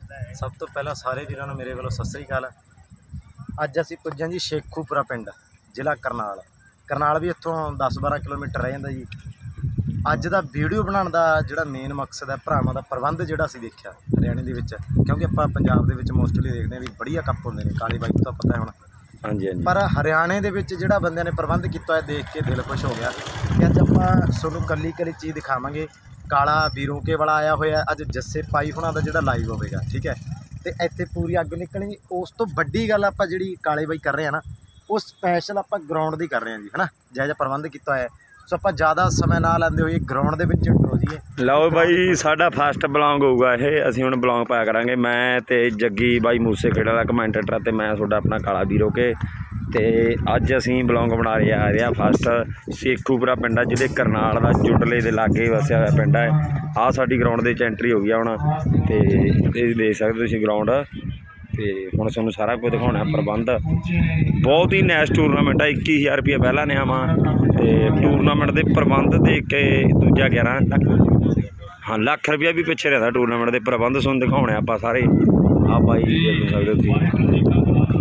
सब तो पहला सारे वीरों को मेरे वालों सत श्री अकाल। अज असीं पुज्जे जी शेखूपुरा पिंड, जिला करनाल। करनाल भी इत्थों 10-12 किलोमीटर रह जांदा जी। अज दा वीडियो बनाने का जिहड़ा मेन मकसद है, भरावां दा प्रबंध जिहड़ा असीं देखिया हरियाणे दे विच, क्योंकि आपां पंजाब दे विच मोस्टली देखते हैं भी बढ़िया कप होंदे ने, काली बाई तो पता है हुण। हाँ जी। पर हरियाणे दे विच जिहड़ा बंदे ने प्रबंध किया है, देख के दिल खुश हो गया कि अज आपां तुहानूं कल्ली कल्ली चीज़ दिखावांगे। काला बीरोंके वाला आया होया, अज जस्से पाई हुणां दा जिहड़ा लाइव होवेगा, ठीक है। तो इत्थे पूरी अग निकलनी। उस तो वड्डी गल आपां जिहड़ी काले बाई कर रहे हैं ना, वो स्पैशल आपां ग्राउंड दी कर रहे हैं जी, है ना। जिहा प्रबंध किया है, सो आपां ज़्यादा समय ना लैंदे होइए ग्राउंड दे विच इंट्रो जी। लो बाई, साडा फस्ट ब्लॉग होऊगा ये। असीं हुण ब्लॉग पाया करांगे, मैं ते जग्गी बाई मूसे खेड़ वाला कमेंटेटर ते मैं तुहाडा अपना काला बीरोके। ते अज असीं ब्लॉग बना रहे हैं फस्ट शेखूपुरा पिंड, जिहड़े करनाल दा जुटले दे लागे वसिया होया पिंड है। आ साडी ग्राउंड दे एंट्री हो गई हुण, ते देख सकदे तुसीं ग्राउंड। तो हुण तुहानूं सारा कुछ दिखाउणा प्रबंध। बहुत ही नैस टूरनामेंट है। 21,000 रुपया पहला ने आवां, तो टूरनामेंट के प्रबंध देख के दूजा 11 हाँ लाख रुपया भी पिछे रहता। टूरनामेंट के प्रबंध तुहानूं दिखाउणे आपां सारे। आ बाई देख सकदे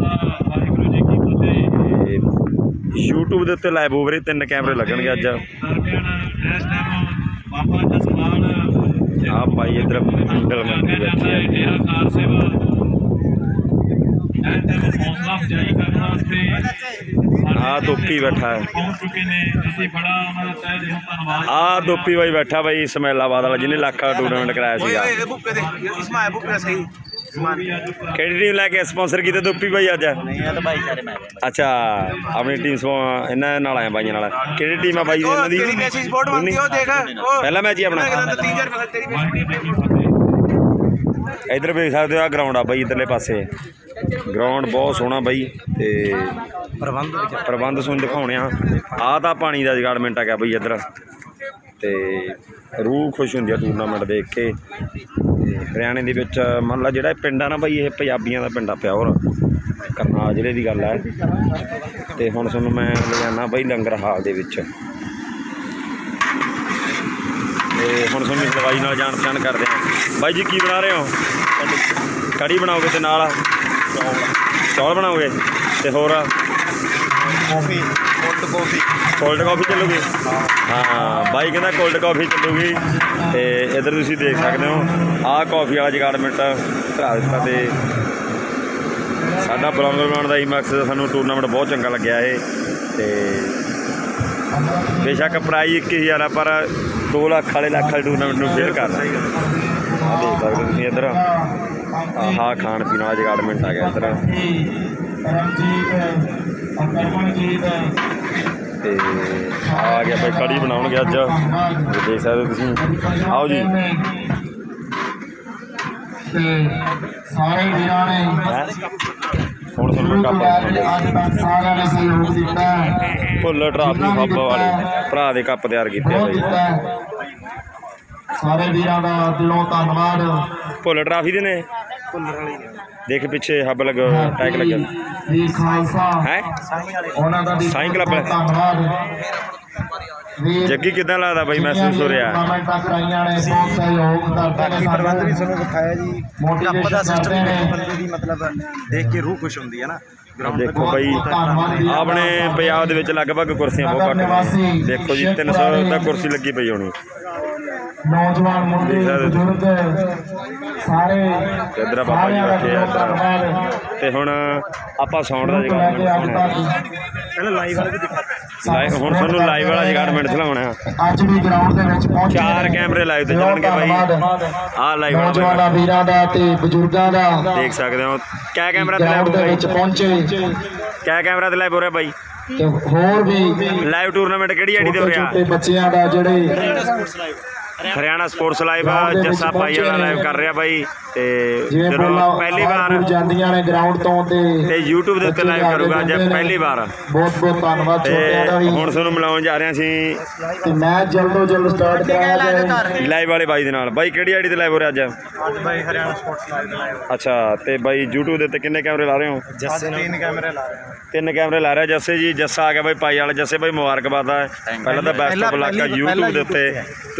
यूट्यूब के उत्ते लाइव ओवर 3 कैमरे लगणगे अज। आ भाई इधर आ दोपी बैठा है, आ दोपी भाई बैठा भाई समैलाबाद वाला, जिन्हें लाख का टूर्नामेंट कराया सीगा। केड़ी टीम लैके स्पॉन्सर किए दोपी भाई अज? अच्छा, अपनी टीम इन्हां नाल आया भाइयों नाल। केड़ी टीम है भाई इन्हां दी? पहला मैच ही अपना। इधर देख सकते हो, आ ग्राउंड आ भाई इधरले पासे। ग्राउंड बहुत सोहना भाई, तो प्रबंध तुहानूं दिखाउणे आ तां पानी का जगाड़मेंट आ गया भाई इधर। तो रूह खुश होंदी है टूरनामेंट देख के। हरियाणे दे विच मान ला जिहड़ा पिंड आ ना भाई, ये पंजाबियां दा पिंड आ प्योर, करनाल जिले की गल है। तो हुण तुहानूं मैं ले जाना भाई लंगर हाल दे विच। हुण तुहानूं दवाई नाल जान पहचान करदे हैं। बाई जी की बना रहे हो? कड़ी बनाओगे तो नाल चौल बनाओगे, तो होर कोल्ड कॉफी चलूगी? हाँ बाई कहना कोल्ड कॉफी चलूगी। तो इधर तुसीं देख सकते हो, आह कॉफी वाला जगाड़मेंट करा दिता। तो साडा ब्लॉग बनाने का ही मकसद, सानूं टूरनामेंट बहुत चंगा लग्या है। तो बेशक प्राइज 21,000 है, पर 2 लाख वाले टूरनामेंट में फेल कर देख सकते हो तुसीं। इधर आह खाण पीण वाला जगाड़मेंट आ गया इधर। तो आ गया भाई कड़ी बनाउणगे अज, देख सकते तुसीं। आओ जी। हुण तुहानूं भुल्लर ट्राफी हब वाले भरा दे कप तैयार कीते भाई। सारे वीरां दा दिलों धन्नवाद। भुल्लर ट्राफी दे ने, देख पिछे हब लग टैग लगे है साईं क्लब। जग्गी किदां लगदा भाई, महसूस हो रहा? प्रबंध भी तुहानूं दिखाया जी, कप दा सिस्टम बंदे दी मतलब देख के रूह खुश होंदी है ना। देखो भाई अपने पंजाब दे विच लगभग कुर्सियां बहुत घट ने। देखो जी 300 तक कुर्सी लगी पई होनी। नौजवान मुंडे बुजुर्ग सारे इधर बाबा जी बैठे इधर। तो हुण आपां साउंड का जगाड़मेंट पहले लाइव वाला भी दिखा। हुण तुहानूं लाइव वाला जगाड़मेंट दिखाउणा। अज भी ग्राउंड दे विच पहुंचे 4 कैमरे लाइव ते चलणगे भाई। आ लाइव नौजवान वीरां दा ते बुजुर्गां दा देख सकते हो। क्या कैमरा ते लाइव पहुंचे? क्या कैमरा ते लाइव हो रहा भाई? ते होर भी लाइव टूरनामेंट किहड़ी आईडी ते हो रहा? बच्चियां दा जिहड़े हरियाणा स्पोर्ट्स लाइव जस्सा पाई वाला लाइव कर रहा भाई। तो जो पहली बार जांदियां ने ग्राउंड तो यूट्यूब के उत्ते लाइव करूँगा अज पहली बार। बहुत बहुत धन्नवाद। हुण तुहानूं मिलाउण जा रहे सी ते मैच जल्दों जल्द स्टार्ट कराया जाए लाइव वाले बाई दे नाल। बाई किहड़ी आईडी ते लाइव हो रहा अज? भाई हरियाणा स्पोर्ट्स लाइव। अच्छा, तो बाई यूट्यूब के उत्ते किन्ने कैमरे ला रहे हो? जस्से 3 कैमरे ला रहे हैं। 3 कैमरे ला रहे हैं जस्से जी। जस्सा आ गया भाई पाई वाला। जस्से भाई मुबारकबाद है, पहला तो बेस्ट ऑफ लक है यूट्यूब के उत्ते। तुसीं अज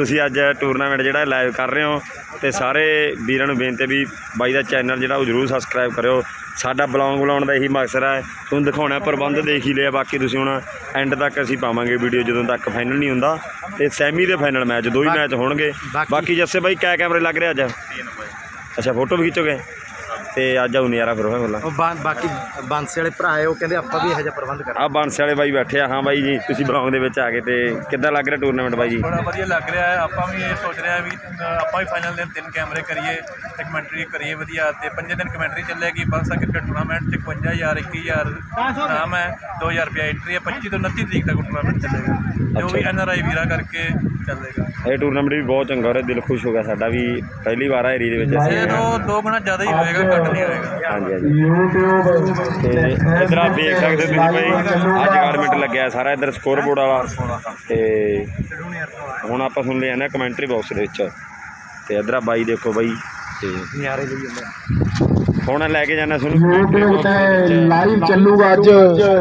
ਟੂਰਨਾਮੈਂਟ ਜਿਹੜਾ ਲਾਈਵ ਕਰ ਰਹੇ ਹੋ। ਤੇ ਸਾਰੇ ਵੀਰਾਂ ਨੂੰ ਬੇਨਤੀ ਵੀ ਬਾਈ ਦਾ ਚੈਨਲ ਜਿਹੜਾ ਉਹ ਜ਼ਰੂਰ ਸਬਸਕ੍ਰਾਈਬ ਕਰਿਓ। ਸਾਡਾ ਬਲੌਗ ਬਣਾਉਣ ਦਾ ਇਹੀ ਮਕਸਦ ਹੈ, ਤੁਹਾਨੂੰ ਦਿਖਾਉਣਾ ਪ੍ਰਬੰਧ ਦੇਖ ਹੀ ਲਿਆ, ਬਾਕੀ ਤੁਸੀਂ ਹੁਣ ਐਂਡ ਤੱਕ ਅਸੀਂ ਪਾਵਾਂਗੇ ਵੀਡੀਓ ਜਦੋਂ ਤੱਕ ਫਾਈਨਲ ਨਹੀਂ ਹੁੰਦਾ। ਤੇ ਸੈਮੀ ਦੇ ਫਾਈਨਲ ਮੈਚ 2 ਹੀ ਮੈਚ ਹੋਣਗੇ। ਬਾਕੀ ਜੱਸੇ ਬਾਈ ਕਿਆ ਕੈਮਰੇ ਲੱਗ ਰਹੇ ਅੱਜ? ਅੱਛਾ ਫੋਟੋ ਵੀ ਖਿੱਚੋਗੇ ਤੇ ਅੱਜ ਆਉ ਨਜ਼ਾਰਾ ਫਿਰ ਹੋਇਆ ਗੱਲਾਂ। ਬਾਕੀ ਬਾਂਸੇ ਵਾਲੇ ਭਰਾ ਹੈ ਉਹ ਕਹਿੰਦੇ ਆਪਾਂ ਵੀ ਇਹੋ ਜਿਹਾ ਪ੍ਰਬੰਧ ਕਰਾਂਗੇ। ਆ ਬਾਂਸੇ ਵਾਲੇ ਬਾਈ ਬੈਠੇ ਆ। ਹਾਂ ਬਾਈ ਜੀ ਤੁਸੀਂ ਬਲੌਗ ਦੇ ਵਿੱਚ ਆ ਗਏ ਤੇ ਕਿੱਦਾਂ ਲੱਗ ਰਿਹਾ ਟੂਰਨਾਮੈਂਟ ਬਾਈ ਜੀ? ਬੜਾ ਵਧੀਆ ਲੱਗ ਰਿਹਾ ਹੈ। ਆਪਾਂ ਵੀ ਇਹ ਸੋਚ ਰਹੇ ਹਾਂ ਵੀ ਆਪਾਂ ਵੀ ਫਾਈਨਲ ਦੇ 3 ਕੈਮਰੇ ਕਰੀਏ ਤੇ ਕਮੈਂਟਰੀ ਕਰੀਏ ਵਧੀਆ, ਤੇ 5 ਦਿਨ ਕਮੈਂਟਰੀ ਚੱਲੇਗੀ। ਬਾਂਸਾ ਕ੍ਰਿਕਟ ਟੂਰਨਾਮੈਂਟ 'ਚ 51,000 21,000 ਨਾਮ ਹੈ, 2,000 ਰੁਪਇਆ ਐਂਟਰੀ ਹੈ। 25 ਤੋਂ 29 ਤਰੀਕ ਤੱਕ ਟੂਰਨਾਮੈਂਟ ਚੱਲੇਗਾ, ਜੋ ਵੀ NRI ਵੀਰਾ ਕਰਕੇ ਚੱਲੇਗਾ। ਇਹ ਟੂਰਨਾਮੈਂਟ ਵੀ ਬਹੁਤ ਚੰਗਾ ਹੋ ਰਿਹਾ, ਦਿਲ ਖੁਸ਼ ਹੋ ਗਿਆ ਸਾਡਾ ਵੀ। ਪਹਿਲੀ ਵਾਰ ਆ ਏਰੀਏ ਦੇ ਵਿੱਚ ਇਹ ਦੋ ਗੁਣਾ ਜ਼ਿਆਦਾ ਹੀ ਹੋਏਗਾ, ਘੱਟ ਨਹੀਂ ਹੋਏਗਾ। ਹਾਂਜੀ ਹਾਂਜੀ। ਤੇ ਇੱਧਰ ਆਪ ਦੇਖ ਸਕਦੇ ਤੁਸੀਂ ਭਾਈ ਅੱਜ ਗਾਰਮੈਂਟ ਲੱਗਿਆ ਸਾਰਾ ਇੱਧਰ ਸਕੋਰ ਬੋਰਡ ਵਾਲਾ। ਤੇ ਹੁਣ ਆਪਾਂ ਸੁਣ ਲਿਆ ਨਾ ਕਮੈਂਟਰੀ ਬਾਕਸ ਦੇ ਵਿੱਚ। ਤੇ ਇੱਧਰ ਆ ਬਾਈ ਦੇਖੋ ਬਾਈ ਤੇ ਨਿਆਰੇ ਲਈ ਜਾਂਦਾ ਹੁਣ ਲੈ ਕੇ ਜਾਣਾ ਤੁਹਾਨੂੰ YouTube ਤੇ ਲਾਈਵ ਚੱਲੂਗਾ ਅੱਜ,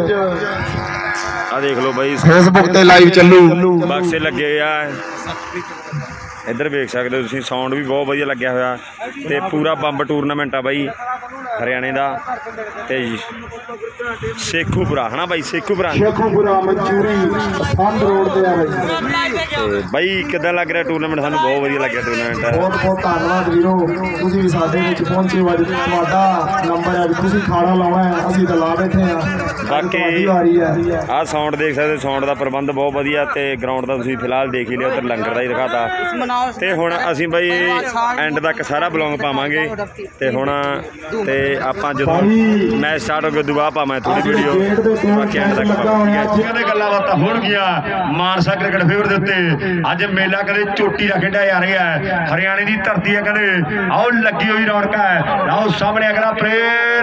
ਆ ਦੇਖ ਲਓ ਬਾਈ Facebook ਤੇ ਲਾਈਵ ਚੱਲੂ। ਬਕਸੇ ਲੱਗੇ ਹੋਏ ਆ ਇੱਧਰ ਵੇਖ ਸਕਦੇ ਹੋ ਤੁਸੀਂ। ਸਾਊਂਡ ਵੀ ਬਹੁਤ ਵਧੀਆ ਲੱਗਿਆ ਹੋਇਆ ਤੇ ਪੂਰਾ ਬੰਬ ਟੂਰਨਾਮੈਂਟ ਆ ਬਾਈ ਹਰਿਆਣੇ ਦਾ। ਤੇ ਸ਼ੇਖੂਪੁਰਾ ਹਨਾ ਬਾਈ, ਸ਼ੇਖੂਪੁਰਾ ਮਨਚੂਰੀ ਸੰਧ ਰੋਡ ਤੇ ਆ ਬਾਈ। ਤੇ ਬਾਈ ਕਿੱਦਾਂ ਲੱਗ ਰਿਹਾ ਟੂਰਨਾਮੈਂਟ? ਸਾਨੂੰ ਬਹੁਤ ਵਧੀਆ ਲੱਗਿਆ ਟੂਰਨਾਮੈਂਟ। ਬਹੁਤ ਬਹੁਤ ਧੰਨਵਾਦ ਵੀਰੋ, ਤੁਸੀਂ ਵੀ ਸਾਡੇ ਵਿੱਚ ਪਹੁੰਚੇ ਹੋ। ਅੱਜ ਤੁਹਾਡਾ ਨੰਬਰ ਹੈ, ਤੁਸੀਂ ਖਾਣਾ ਲਾਉਣਾ ਹੈ, ਅਸੀਂ ਤਾਂ ਲਾ ਬੈਠੇ ਆ। ਬਾਕੀ ਆਹ ਸਾਊਂਡ ਦੇਖ ਸਕਦੇ ਹੋ, ਸਾਊਂਡ ਦਾ ਪ੍ਰਬੰਧ ਬਹੁਤ ਵਧੀਆ। ਤੇ ਗਰਾਊਂਡ ਦਾ ਤੁਸੀਂ ਫਿਲਹਾਲ ਦੇਖ ਹੀ ਲਿਆ, ਉੱਧਰ ਲੰਗਰ ਦਾ ਹੀ ਦਿਖਾਤਾ। ਤੇ ਹੁਣ ਅਸੀਂ ਬਾਈ ਐਂਡ ਤੱਕ ਸਾਰਾ ਬਲੌਗ ਪਾਵਾਂਗੇ। ਤੇ ਹੁਣ ਤੇ ਆਪਾਂ ਜਦੋਂ ਮੈਚ ਸਟਾਰਟ ਹੋ ਗਿਆ ਉਦੋਂ ਬਾਅਦ ਪਾਵਾਂ ਥੋੜੀ ਵੀਡੀਓ, ਬਾਕੀ ਐਂਡ ਤੱਕ ਪਾਵਾਂਗੇ। ਕਹਿੰਦੇ ਗੱਲਾਂ ਬਾਤਾਂ ਹੋਣਗੀਆਂ ਮਾਨਸਾ ਕ੍ਰਿਕਟ ਫੀਲਡ ਦੇ ਉੱਤੇ। ਅੱਜ ਮੇਲਾ ਕਦੇ ਚੋਟੀ ਦਾ ਖੇਡਿਆ ਜਾ ਰਿਹਾ ਹੈ, ਹਰਿਆਣੇ ਦੀ ਧਰਤੀ ਹੈ ਕਹਿੰਦੇ। ਆਓ ਲੱਗੀ ਹੋਈ ਰੌਣਕ ਹੈ, ਆਓ ਸਾਹਮਣੇ ਅਗਲਾ ਪਲੇਅਰ,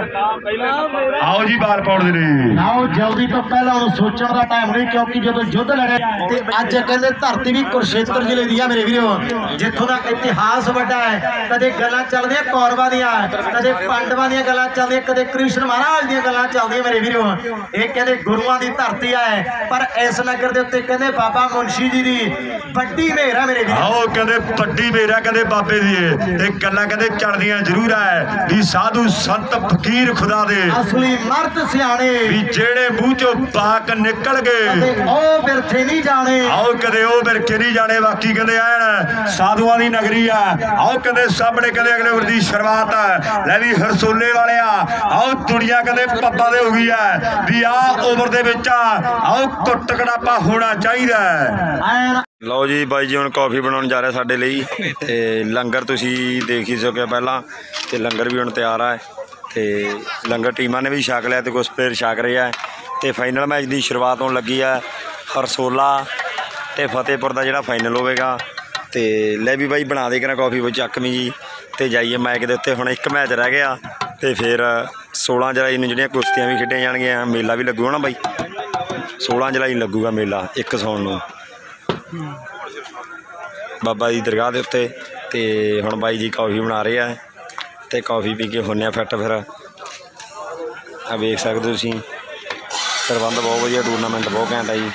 ਆਓ ਜੀ ਬਾਲ ਪਾਉਣ ਦੇ ਲਈ। ਆਓ ਜਲਦੀ ਤੋਂ ਪਹਿਲਾਂ ਉਹ ਸੋਚਣ ਦਾ ਟਾਈਮ ਨਹੀਂ, ਕਿਉਂਕਿ ਜਦੋਂ ਯੁੱਧ ਲੜਿਆ ਤੇ ਅੱਜ ਕਹਿੰਦੇ ਧਰਤੀ ਵੀ ਕੁਰਸ਼ੇਤਰ ਜ਼ਿਲ੍ਹੇ ਦੀ ਆ ਮੇਰੇ ਵੀਰੋ, ਜਿੱਥੋਂ ਦਾ ਇਤਿਹਾਸ ਵੱਡਾ ਹੈ। ਕਦੇ ਗੱਲਾਂ ਚੱਲਦੀਆਂ ਕੌਰਵਾਂ ਦੀਆਂ, ਕਦੇ ਪਾਂਡਵਾਂ ਦੀਆਂ ਗੱਲਾਂ ਚੱਲਦੀਆਂ, ਕਦੇ ਕ੍ਰਿਸ਼ਨ ਮਹਾਰਾਜ ਦੀਆਂ ਗੱਲਾਂ ਚੱਲਦੀਆਂ ਮੇਰੇ ਵੀਰੋ। ਇਹ ਕਹਿੰਦੇ ਗੁਰੂਆਂ ਦੀ ਧਰਤੀ ਹੈ, ਪਰ ਇਸ ਨਗਰ ਦੇ ਉੱਤੇ ਕਹਿੰਦੇ ਬਾਬਾ ਮੁਨਸ਼ੀ ਜੀ ਦੀ ਵੱਡੀ ਮਿਹਰ ਹੈ ਮੇਰੇ ਵੀਰੋ। ਆਓ ਕਹਿੰਦੇ ਵੱਡੀ ਮੇਰਾ ਕਹਿੰਦੇ ਬਾਬੇ ਦੀ ਇਹ ਗੱਲਾਂ ਕਹਿੰਦੇ ਚੜਦੀਆਂ ਜ਼ਰੂਰ ਹੈ ਵੀ ਸਾਧੂ ਸੰਤ ਫਕੀਰ ਖੁਦਾ ਦੇ ਅਸਲੀ ਮਰਦ ਸਿਆਣੇ ਵੀ ਜਿਹੜੇ ਮੂੰਹ ਚੋਂ ਬਾਕ ਨਿਕਲ ਗਏ ਉਹ ਬਿਰਥੇ ਨਹੀਂ ਜਾਣੇ। ਆਓ ਕਦੇ ਉਹ ਬਿਰਕੇ ਨਹੀਂ ਜਾਣੇ। ਬਾਕੀ ਕਹਿੰਦੇ ਐਨ ਸਾਧੂਆਂ ਦੀ ਨਗਰੀ ਆ। ਆਓ ਕਹਿੰਦੇ ਸਾਹਮਣੇ ਕਹਿੰਦੇ ਅਗਲੇ ਓਵਰ ਦੀ ਸ਼ੁਰੂਆਤ ਹੈ। ਲੈ ਵੀ ਹਰਸੋਲੇ ਵਾਲਿਆ, ਆਓ ਦੁਨੀਆ ਕਹਿੰਦੇ ਪੱਬਾਂ ਦੇ ਹੋ ਗਈ ਹੈ ਵੀ ਆਹ ਓਵਰ ਦੇ ਵਿੱਚ ਆਓ ਕੁੱਟ ਕੜਾਪਾ ਹੋਣਾ ਚਾਹੀਦਾ। ਲਓ ਜੀ ਬਾਈ ਜੀ ਹੁਣ ਕੌਫੀ ਬਣਾਉਣ ਜਾ ਰਿਹਾ ਸਾਡੇ ਲਈ। ਤੇ ਲੰਗਰ ਤੁਸੀਂ ਦੇਖ ਹੀ ਸਕਿਆ ਪਹਿਲਾਂ, ਤੇ ਲੰਗਰ ਵੀ ਹੁਣ ਤਿਆਰ ਆ। ਤੇ ਲੰਗਰ ਟੀਮਾਂ ਨੇ ਵੀ ਛਕ ਲਿਆ ਤੇ ਕੁਛ ਪਲੇਅਰ ਛਕ ਰਹੇ ਆ। ਤੇ ਫਾਈਨਲ ਮੈਚ ਦੀ ਸ਼ੁਰੂਆਤ ਹੋਣ ਲੱਗੀ ਆ। ਹਰਸੋਲਾ ਤੇ ਫਤਿਹਪੁਰ ਦਾ ਜਿਹੜਾ ਫਾਈਨਲ ਹੋਵੇਗਾ। ਤੇ ਲੈ ਵੀ ਬਾਈ ਬਣਾ ਦੇ ਕਰਾਂ ਕੌਫੀ ਵਿੱਚ ਚੱਕਵੀਂ ਜੀ। ਤੇ ਜਾਈਏ ਮੈਚ ਦੇ ਉੱਤੇ। ਹੁਣ ਇੱਕ ਮੈਚ ਰਹਿ ਗਿਆ ਤੇ ਫਿਰ 16 ਜੁਲਾਈ ਨੂੰ ਜਿਹੜੀਆਂ ਕੁਸ਼ਤੀਆਂ ਵੀ ਖੇਡੀਆਂ ਜਾਣਗੀਆਂ। ਮੇਲਾ ਵੀ ਲੱਗੂਗਾ ਨਾ ਬਾਈ, 16 ਜੁਲਾਈ ਨੂੰ ਲੱਗੂਗਾ ਮੇਲਾ 1 ਸਾਉਣ ਨੂੰ ਬਾਬਾ ਦੀ ਦਰਗਾਹ ਦੇ ਉੱਤੇ। ਤੇ ਹੁਣ ਬਾਈ ਜੀ ਕੌਫੀ ਬਣਾ ਰਹੇ ਆ ਤੇ ਕੌਫੀ ਪੀ ਕੇ ਹੁੰਨੇ ਆ ਫਿੱਟ। ਫਿਰ ਆ ਵੇਖ ਸਕਦੇ ਹੋ ਤੁਸੀਂ ਪ੍ਰਬੰਧ ਬਹੁਤ ਵਧੀਆ, ਟੂਰਨਾਮੈਂਟ ਬਹੁਤ ਘੈਂਟ ਆ ਜੀ।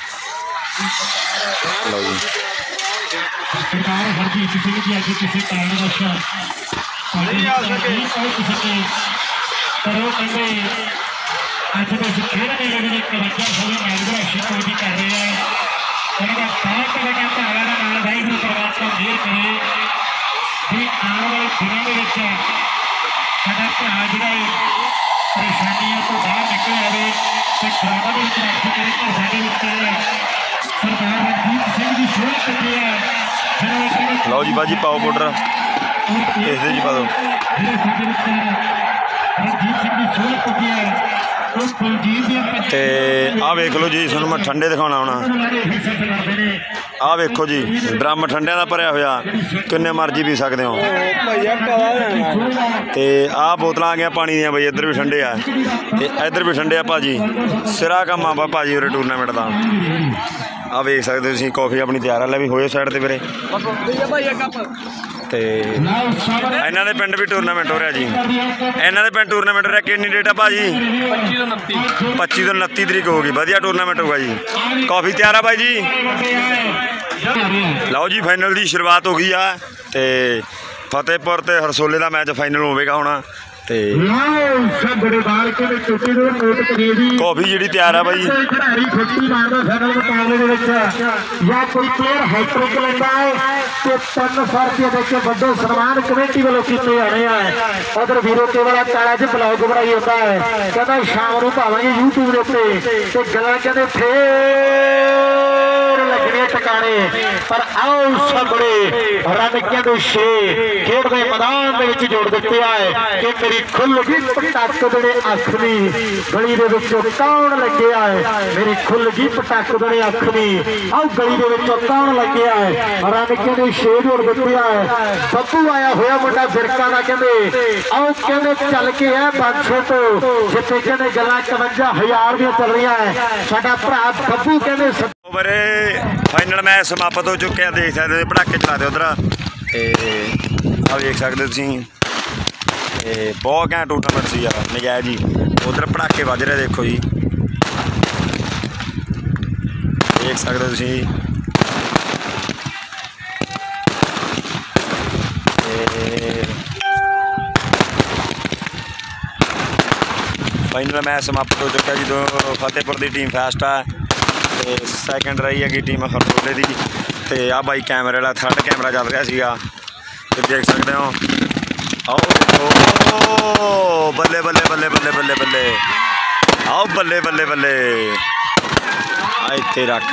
ਲਓ ਜੀ ਸਰਕਾਰ ਹਰਜੀਤ ਸਿੰਘ ਜੀ ਅੱਜ ਕਿਸੇ ਕਾਰਨ ਵਸ਼ ਨਹੀਂ ਆ ਸਕੇ, ਪਰ ਉਹ ਕਹਿੰਦੇ ਅੱਜ ਦੇ ਖੇਡ ਦੇ ਜਿਹੜੇ 51 ਸਾਲ ਮੈਚ ਦਾ ਸ਼ੁਰੂ ਵੀ ਕਰ ਰਹੇ ਆ। ਉਹਨਾਂ ਦਾ ਬਹੁਤ ਵੱਡਾ ਧਾਰਾ ਦਾ ਨਾਲ ਵਾਹਿਗੁਰੂ ਪਰਮਾਤਮਾ ਮਿਹਰ ਕਰੇ ਵੀ ਆਉਣ ਵਾਲੇ ਦਿਨਾਂ ਦੇ ਵਿੱਚ ਸਾਡਾ ਭਰਾ ਜਿਹੜਾ ਪਰੇਸ਼ਾਨੀਆਂ ਤੋਂ ਬਾਹਰ ਨਿਕਲ ਆਵੇ ਤੇ ਖਰਾਬਾ ਦੇ ਵਿੱਚ ਰੱਖ ਕੇ ਘਰ ਸਾਡੇ ਵਿੱਚ ਸਰਦਾਰ ਹਰਜੀਤ ਸਿੰਘ ਦੀ ਸੋਚ ਕੀਤੀ ਹੈ। ਲਓ ਜੀ ਬਾਜੀ ਪਾਓ ਪਾਊਡਰ ਇਸ ਦੇ ਜੀ ਪਾ ਦਿਓ। ਤੇ ਆਹ ਵੇਖ ਲਓ ਜੀ, ਤੁਹਾਨੂੰ ਮੈਂ ਠੰਡੇ ਦਿਖਾਉਣਾ ਹੋਣਾ। ਆਹ ਵੇਖੋ ਜੀ ਡਰਮ ਠੰਡਿਆਂ ਦਾ ਭਰਿਆ ਹੋਇਆ, ਕਿੰਨੇ ਮਰਜ਼ੀ ਪੀ ਸਕਦੇ ਹੋ। ਤੇ ਆਹ ਬੋਤਲਾਂ ਆ ਗਈਆਂ ਪਾਣੀ ਦੀਆਂ ਬਈ, ਇੱਧਰ ਵੀ ਠੰਡੇ ਆ ਤੇ ਇੱਧਰ ਵੀ ਠੰਡੇ ਆ ਭਾਜੀ। ਸਿਰਾ ਕੰਮ ਆ ਭਾਜੀ ਉਰੇ ਟੂਰਨਾਮੈਂਟ ਦਾ। ਆਹ ਵੇਖ ਸਕਦੇ ਹੋ ਤੁਸੀਂ ਕੌਫੀ ਆਪਣੀ ਤਿਆਰ ਆ। ਲੈ ਵੀ ਹੋਏ ਸਾਈਡ ਤੇ ਵੀਰੇ। ਤੇ ਇਹਨਾਂ ਦੇ ਪਿੰਡ ਵੀ ਟੂਰਨਾਮੈਂਟ ਹੋ ਰਿਹਾ ਜੀ। ਇਹਨਾਂ ਦੇ ਪਿੰਡ ਟੂਰਨਾਮੈਂਟ ਹੋ ਰਿਹਾ। ਕਿੰਨੀ ਡੇਟ ਆ ਭਾਜੀ? 25 ਤੋਂ 29 ਤਰੀਕ ਹੋਊਗੀ। ਵਧੀਆ ਟੂਰਨਾਮੈਂਟ ਹੋਊਗਾ ਜੀ। ਕਾਫੀ ਤਿਆਰ ਆ ਬਾਈ ਜੀ। ਲਓ ਜੀ ਫਾਈਨਲ ਦੀ ਸ਼ੁਰੂਆਤ ਹੋ ਗਈ ਆ ਤੇ ਫਤਿਹਪੁਰ ਤੇ ਹਰਸੋਲੇ ਦਾ ਮੈਚ ਫਾਈਨਲ ਹੋਵੇਗਾ ਹੁਣ ਤੇ ਕਾਫੀ ਜਿਹੜੀ ਤਿਆਰ ਆ ਬਾਈ। ਖਿਡਾਰੀ ਖੁਸ਼ੀ ਮਾਰਦਾ ਫਾਈਨਲ ਮੁਕਾਬਲੇ ਦੇ ਵਿੱਚ ਜਾਂ ਕੋਈ ਪਲੇਅਰ ਹੈਟ੍ਰਿਕ ਲੈਂਦਾ ਹੈ ਤੇ 300 ਰੁਪਏ ਦੇ ਕੇ ਵੱਡੇ ਸਨਮਾਨ ਕਮੇਟੀ ਵੱਲੋਂ ਕੀਤੇ ਜਾਣੇ ਆ। ਉਧਰ ਵੀਰੋ ਕੇਵਲ ਕਾਲਾ ਚ ਬਲੌਗ ਬਣਾਈ ਹੁੰਦਾ ਹੈ, ਕਹਿੰਦਾ ਸ਼ਾਮ ਨੂੰ ਪਾਵਾਂਗੇ YouTube ਦੇ ਉੱਤੇ ਤੇ ਗੱਲਾਂ ਕਹਿੰਦੇ ਫੇਰ ਲੱਗਣੇ ਟਿਕਾਣੇ। ਪਰ ਆਓ ਸਾਹਮਣੇ ਰਨ ਕਹਿੰਦੇ 6 ਖੇਡ ਦੇ ਮੈਦਾਨ ਦੇ ਵਿੱਚ ਜੋੜ ਦਿੱਤੇ ਆ ਕਿ ਮੇਰੀ ਖੁੱਲ ਗਈ ਪਟਾਕ ਦੇ ਅੱਖ ਦੀ ਗਲੀ ਦੇ ਵਿੱਚੋਂ ਕੌਣ ਲੱਗਿਆ ਹੈ। ਮੇਰੀ ਖੁੱਲ ਗਈ ਪਟਾਕ ਦੇ ਅੱਖ ਦੀ ਆਓ ਗਲੀ ਦੇ ਵਿੱਚੋਂ ਕੌਣ ਲੱਗਿਆ ਹੈ। ਰਨ ਕਹਿੰਦੇ 6 ਜੋੜ ਦਿੱਤੇ ਆ। ਬੱਬੂ ਆਇਆ ਹੋਇਆ ਮੁੰਡਾ ਫਿਰਕਾ ਦਾ ਕਹਿੰਦੇ ਆਓ ਕਹਿੰਦੇ ਚੱਲ ਕੇ ਹੈ 500 ਤੋਂ ਜਿੱਥੇ ਕਹਿੰਦੇ ਗੱਲਾਂ 51,000 ਦੀਆਂ ਚੱਲ ਰਹੀਆਂ ਹੈ। ਸਾਡਾ ਭਰਾ ਬੱਬੂ ਕਹਿੰਦੇ ਓਵਰ ਫਾਈਨਲ ਮੈਚ ਸਮਾਪਤ ਹੋ ਚੁੱਕਿਆ। ਦੇਖ ਸਕਦੇ ਹੋ ਪਟਾਕੇ ਚਲਾ ਦਿਓ ਉਧਰ ਤੇ ਆ ਵੇਖ ਸਕਦੇ ਹੋ ਤੁਸੀਂ ਤੇ ਬਹੁਤ ਘੈਂਟ ਟੂਰਨਾਮੈਂਟ ਸੀ ਯਾਰ ਨਜਾਇਜ਼ ਜੀ। ਉਧਰ ਪਟਾਕੇ ਵੱਜ ਰਹੇ ਦੇਖੋ ਜੀ, ਦੇਖ ਸਕਦੇ ਹੋ ਤੁਸੀਂ। ਫਾਈਨਲ ਮੈਚ ਸਮਾਪਤ ਹੋ ਚੁੱਕਿਆ ਜਦੋਂ ਫਤਿਹਪੁਰ ਦੀ ਟੀਮ ਫਾਸਟ ਆ ਤੇ ਸੈਕਿੰਡ ਰਹੀ ਹੈਗੀ ਟੀਮ ਹਰਸੋਲੇ ਦੀ। ਤੇ ਆ ਬਾਈ ਕੈਮਰੇ ਵਾਲਾ ਥਰਡ ਕੈਮਰਾ ਚੱਲ ਰਿਹਾ ਸੀਗਾ ਤੇ ਦੇਖ ਸਕਦੇ ਹੋ। ਆਓ ਦੇਖੋ ਬੱਲੇ ਬੱਲੇ ਬੱਲੇ ਬੱਲੇ ਬੱਲੇ ਬੱਲੇ ਆਓ ਬੱਲੇ ਬੱਲੇ ਬੱਲੇ ਆ ਇੱਥੇ ਰੱਖ।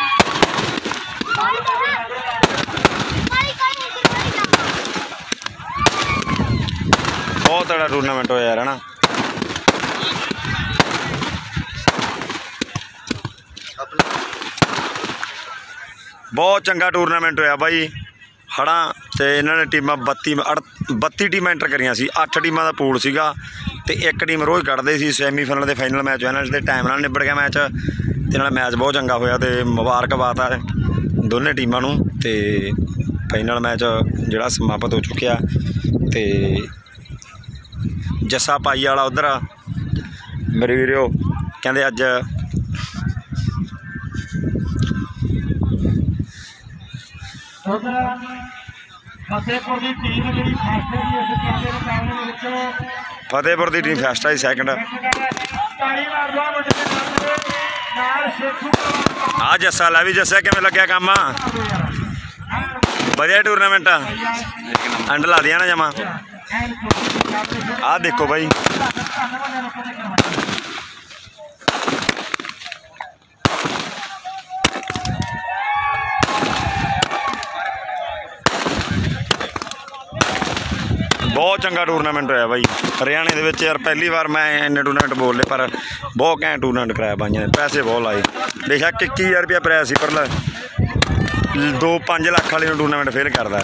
ਬਹੁਤ ਤੜਾ ਟੂਰਨਾਮੈਂਟ ਹੋਇਆ ਯਾਰ ਹਨਾ। ਬਹੁਤ ਚੰਗਾ ਟੂਰਨਾਮੈਂਟ ਹੋਇਆ ਬਾਈ। ਹੜਾਂ ਤੇ ਇਹਨਾਂ ਨੇ ਟੀਮਾਂ 32 ਟੀਮਾਂ ਐਂਟਰ ਕਰੀਆਂ ਸੀ। 8 ਟੀਮਾਂ ਦਾ ਪੂਲ ਸੀਗਾ ਤੇ ਇੱਕ ਟੀਮ ਰੋਜ਼ ਕੱਢਦੇ ਸੀ। ਸੈਮੀਫਾਈਨਲ ਦੇ ਫਾਈਨਲ ਮੈਚ ਹੋਇਆ ਇਹਨਾਂ ਦੇ ਟਾਈਮ ਨਾਲ ਨਿਬੜ ਗਿਆ ਮੈਚ ਤੇ ਨਾਲ ਮੈਚ ਬਹੁਤ ਚੰਗਾ ਹੋਇਆ ਤੇ ਮੁਬਾਰਕਬਾਦ ਆ ਦੋਨੇ ਟੀਮਾਂ ਨੂੰ। ਤੇ ਫਾਈਨਲ ਮੈਚ ਜਿਹੜਾ ਸਮਾਪਤ ਹੋ ਚੁੱਕਿਆ ਤੇ ਜੱਸਾ ਪਾਈ ਵਾਲਾ ਉਧਰ ਮੇਰੇ ਵੀਰੋ ਕਹਿੰਦੇ ਅੱਜ ਫਤਿਹਪੁਰ ਦੀ ਟੀਮ ਜਿਹੜੀ ਫਸਟ ਦੀ ਇਸ ਮੁਕਾਬਲੇ ਦੇ ਵਿੱਚ ਫਤਿਹਪੁਰ ਦੀ ਟੀਮ ਫਸਟ ਆਈ ਸੈਕਿੰਡ ਆ ਜੱਸਾ ਲੈ ਵੀ ਜੱਸਾ ਕਿਵੇਂ ਲੱਗਿਆ ਕੰਮ? ਵਧੀਆ ਟੂਰਨਾਮੈਂਟ ਆ ਐਂਡ ਲਾ ਦਿਆ ਨਾ ਜਮਾ। ਆ ਦੇਖੋ ਬਾਈ ਬਹੁਤ ਚੰਗਾ ਟੂਰਨਾਮੈਂਟ ਹੋਇਆ ਬਾਈ ਹਰਿਆਣੇ ਦੇ ਵਿੱਚ ਯਾਰ। ਪਹਿਲੀ ਵਾਰ ਮੈਂ ਇੰਨੇ ਟੂਰਨਾਮੈਂਟ ਬੋਲੇ ਪਰ ਬਹੁਤ ਘੈਂਟ ਟੂਰਨਾਮੈਂਟ ਕਰਾਇਆ ਬਾਈਆਂ ਨੇ। ਪੈਸੇ ਬਹੁਤ ਲਾਏ ਬੇਸ਼ੱਕ 21,000 ਰੁਪਇਆ ਪ੍ਰਾਈਜ਼ ਸੀ ਪਰ 2-5 ਲੱਖ ਵਾਲੇ ਨੂੰ ਟੂਰਨਾਮੈਂਟ ਫੇਲ ਕਰਦਾ।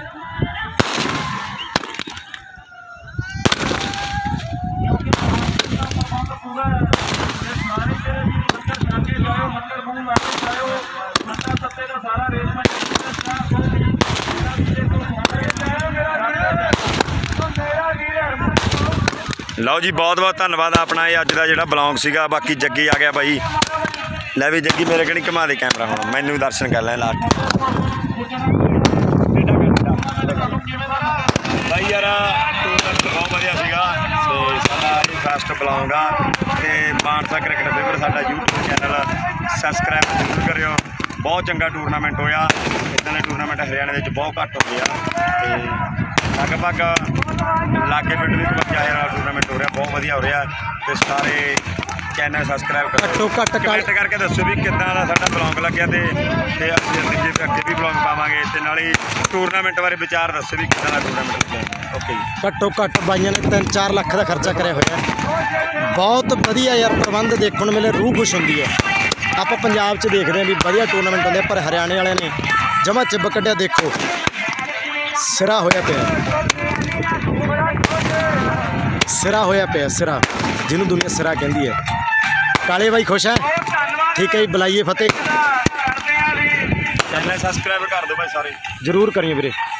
ਲਓ ਜੀ ਬਹੁਤ ਬਹੁਤ ਧੰਨਵਾਦ ਆਪਣਾ ਇਹ ਅੱਜ ਦਾ ਜਿਹੜਾ ਬਲੌਗ ਸੀਗਾ। ਬਾਕੀ ਜੱਗੀ ਆ ਗਿਆ ਬਾਈ। ਲੈ ਵੀ ਜੱਗੀ ਮੇਰੇ ਕਿਹੜੀ ਘੁਮਾ ਦੇ ਕੈਮਰਾ ਹੁਣ ਮੈਨੂੰ ਵੀ ਦਰਸ਼ਨ ਕਰ ਲੈ ਲਾਸਟ ਬਾਈ ਯਾਰ। ਟੂਰਨਾਮੈਂਟ ਬਹੁਤ ਵਧੀਆ ਸੀਗਾ ਤੇ ਸਾਡਾ ਇਹ ਫਸਟ ਬਲੌਗ ਆ ਤੇ ਮਾਨਸਾ ਕ੍ਰਿਕਟ ਫੇਵਰ ਸਾਡਾ YouTube ਚੈਨਲ ਸਬਸਕ੍ਰਾਈਬ ਜ਼ਰੂਰ ਕਰਿਓ। ਬਹੁਤ ਚੰਗਾ ਟੂਰਨਾਮੈਂਟ ਹੋਇਆ। ਇੱਦਾਂ ਦੇ ਟੂਰਨਾਮੈਂਟ ਹਰਿਆਣੇ ਦੇ ਵਿੱਚ ਬਹੁਤ ਘੱਟ ਹੁੰਦੇ ਆ ਤੇ ਲਗਭਗ ਲਾਗੇ ਪਿੰਡ ਵੀ 52,000 ਵਾਲਾ ਟੂਰਨਾਮੈਂਟ ਹੋ ਰਿਹਾ। ਬਹੁਤ ਵਧੀਆ ਹੋ ਰਿਹਾ ਤੇ ਸਾਰੇ ਚੈਨਲ ਸਬਸਕ੍ਰਾਈਬ ਕਰੋ। ਕਮੈਂਟ ਕਰਕੇ ਦੱਸੋ ਵੀ ਕਿੱਦਾਂ ਦਾ ਸਾਡਾ ਬਲੌਗ ਲੱਗਿਆ ਤੇ ਅਸੀਂ ਅੱਗੇ ਵੀ ਬਲੌਗ ਪਾਵਾਂਗੇ ਤੇ ਨਾਲੇ ਟੂਰਨਾਮੈਂਟ ਬਾਰੇ ਵਿਚਾਰ ਦੱਸੋ ਵੀ ਕਿੱਦਾਂ ਦਾ ਟੂਰਨਾਮੈਂਟ ਲੱਗਿਆ। ਓਕੇ ਜੀ। ਘੱਟੋ ਘੱਟ ਬਾਈਆਂ ਨੇ 3-4 ਲੱਖ ਦਾ ਖਰਚਾ ਕਰਿਆ ਹੋਇਆ। ਬਹੁਤ ਵਧੀਆ ਯਾਰ ਪ੍ਰਬੰਧ ਦੇਖਣ ਨੂੰ ਮਿਲੇ, ਰੂਹ ਖੁਸ਼ ਹੁੰਦੀ ਹੈ। ਆਪਾਂ ਪੰਜਾਬ 'ਚ ਦੇਖਦੇ ਹਾਂ ਵੀ ਵਧੀਆ ਟੂਰਨਾਮੈਂਟ ਹੁੰਦੇ ਪਰ ਹਰਿਆਣੇ ਵਾਲਿਆਂ ਨੇ ਜਮਾ ਚਿੱਬ ਕੱਢਿਆ। ਦੇਖੋ ਸਿਰਾ ਹੋਇਆ ਪਿਆ, ਸਿਰਾ ਹੋਇਆ ਪਿਆ, ਸਿਰਾ ਜਿਹਨੂੰ ਦੁਨੀਆ ਸਿਰਾ ਕਹਿੰਦੀ ਹੈ। ਕਾਲੇ ਬਾਈ ਖੁਸ਼ ਹੈ? ਠੀਕ ਹੈ ਜੀ, ਬੁਲਾਈਏ ਫਤਿਹ। ਚੈਨਲ ਸਬਸਕ੍ਰਾਈਬ ਕਰ ਦਿਓ ਭਾਈ ਸਾਰੇ, ਜ਼ਰੂਰ ਕਰੀਏ ਵੀਰੇ।